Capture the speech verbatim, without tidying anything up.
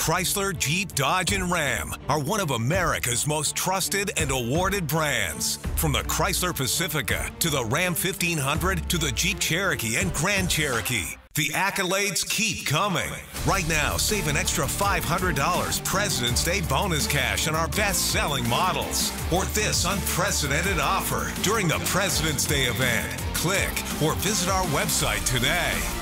Chrysler, Jeep, Dodge, and Ram are one of America's most trusted and awarded brands. From the Chrysler Pacifica to the Ram fifteen hundred to the Jeep Cherokee and Grand Cherokee, the accolades keep coming. Right now, save an extra five hundred dollars President's Day bonus cash on our best-selling models. Or this unprecedented offer during the President's Day event. Click or visit our website today.